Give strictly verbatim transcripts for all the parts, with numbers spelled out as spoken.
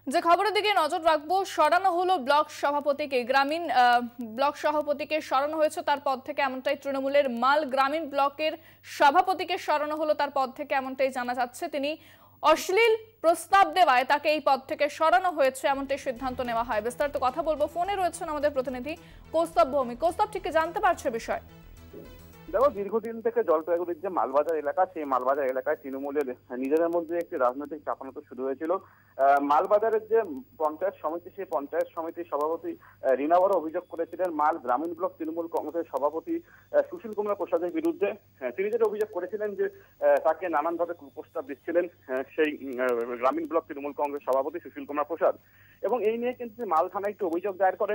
যে খবরের দিকে নজর রাখবো, সরানো হলো ব্লক সভাপতিকে। গ্রামীণ ব্লক সভাপতিকে সরানো হয়েছে তার পদ থেকে, এমনটাই তৃণমূলের মাল গ্রামীণ ব্লকের সভাপতিকে সরানো হলো তার পদ থেকে, এমনটাই জানা যাচ্ছে। তিনি অশ্লীল প্রস্তাব দেওয়ায় তাকে এই পদ থেকে সরানো হয়েছে, এমনটাই সিদ্ধান্ত নেওয়া হয়। বিস্তারিত কথা বলবো, ফোনে রয়েছেন আমাদের প্রতিনিধি কৌস্তব ভৌমিক। কৌস্তব, ঠিক জানতে পারছে বিষয়? দেখো, দীর্ঘদিন থেকে জলপাইগুড়ির যে মালবাজার এলাকা, সেই মালবাজার এলাকায় তৃণমূলের নিজেদের মধ্যে একটি রাজনৈতিক চাপানত শুরু হয়েছিল। মালবাজারের যে পঞ্চায়েত সমিতি, সেই পঞ্চায়েত সমিতির সভাপতি রীনা বড় অভিযোগ করেছিলেন মাল গ্রামীণ ব্লক তৃণমূল কংগ্রেসের সভাপতি সুশীল কুমার প্রসাদের বিরুদ্ধে। তিনি যেটা অভিযোগ করেছিলেন যে তাকে নানানভাবে কুপ্রস্তাব দিচ্ছিলেন সেই গ্রামীণ ব্লক তৃণমূল কংগ্রেস সভাপতি সুশীল কুমার প্রসাদ, এবং এই নিয়ে কিন্তু মাল থানায় একটি অভিযোগ দায়ের করেন।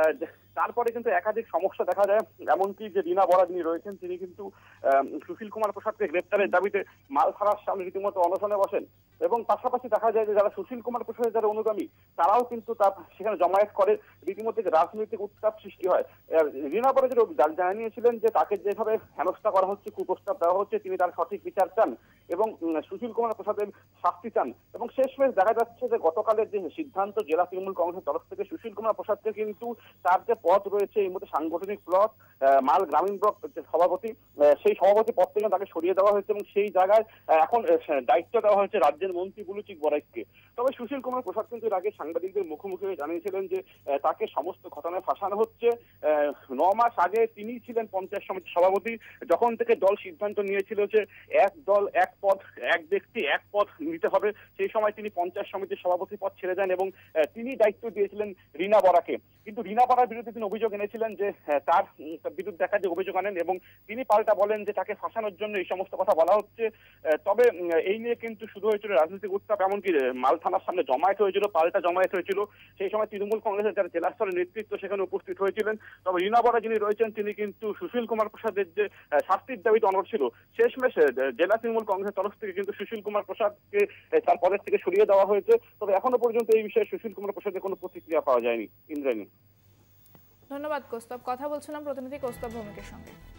তারপরে কিন্তু একাধিক সমস্যা দেখা যায়, এমনকি যে রীনা বড়া যিনি রয়েছেন তিনি কিন্তু সুশীল কুমার প্রসাদকে গ্রেপ্তারের দাবিতে মাল থানার সামনে রীতিমতো অনশনে বসেন, এবং পাশাপাশি দেখা যায় যে যারা সুশীল কুমার প্রসাদের যারা অনুগামী তারাও কিন্তু তার সেখানে জমায়েত করে, রীতিমতো রাজনৈতিক উত্তাপ সৃষ্টি হয়। রীনা বড়া যেটা জানিয়েছিলেন যে তাকে যেভাবে হেনস্থা করা হচ্ছে, কুপ্রস্তাব দেওয়া হচ্ছে, তিনি তার সঠিক বিচার চান এবং সুশীল কুমার প্রসাদের শাস্তি চান। এবং শেষমেশ দেখা যাচ্ছে যে গতকালের যে সিদ্ধান্ত জেলা তৃণমূল কংগ্রেসের তরফ থেকে সুশীল কুমার প্রসাদকে কিন্তু তার যে পদ রয়েছে এই মুহূর্তে সাংগঠনিক পদ মাল গ্রামীণ ব্লক সভাপতি, সেই সভাপতি পদ থেকে তাকে সরিয়ে দেওয়া হয়েছে এবং সেই জায়গায় এখন দায়িত্ব দেওয়া হয়েছে রাজ্যের মন্ত্রী বুলুচিক বড়াইককে। তবে সুশীল কুমার প্রসাদ কিন্তু এর আগে সাংবাদিকদের মুখোমুখি হয়ে জানিয়েছিলেন যে তাকে সমস্ত ঘটনায় ফাঁসানো হচ্ছে। ন মাস আগে তিনি ছিলেন পঞ্চায়েত সমিতির সভাপতি, যখন থেকে দল সিদ্ধান্ত নিয়েছিল যে এক দল এক পদ, এক ব্যক্তি এক পদ নিতে হবে, সেই সময় তিনি পঞ্চায়েত সমিতির সভাপতি পদ ছেড়ে দেন এবং তিনি দায়িত্ব দিয়েছিলেন রীনা বড়াকে। কিন্তু রীনা বড়ার বিরুদ্ধে তিনি অভিযোগ এনেছিলেন যে তার বিরুদ্ধে দেখা যে অভিযোগ আনেন এবং তিনি পাল্টা বলেন যে তাকে ফাঁসানোর জন্য এই সমস্ত কথা বলা হচ্ছে। তবে এই নিয়ে কিন্তু শুরু হয়েছিল রাজনৈতিক উত্তাপ, এমনকি মাল থানার সামনে জমায়েত হয়েছিল, পাল্টা জমায়েত হয়েছিল। সেই সময় তৃণমূল কংগ্রেসের যারা জেলা স্তরের নেতৃত্ব সেখানে উপস্থিত হয়েছিলেন। তবে রীনা বড়া যিনি রয়েছেন তিনি কিন্তু সুশীল কুমার প্রসাদের যে শাস্তির দাবিতে অনড় ছিল। শেষমেশ জেলা তৃণমূল কংগ্রেসের তরফ থেকে কিন্তু সুশীল কুমার প্রসাদকে তার পদের থেকে সরিয়ে দেওয়া হয়েছে। তবে এখনো পর্যন্ত এই বিষয়ে সুশীল কুমার প্রসাদের কোনো প্রতিক্রিয়া পাওয়া যায়নি। ইন্দ্রাণী। ধন্যবাদ কৌস্তব। কথা বলছিলাম প্রতিনিধি কৌস্তব ভৌমিকের সঙ্গে।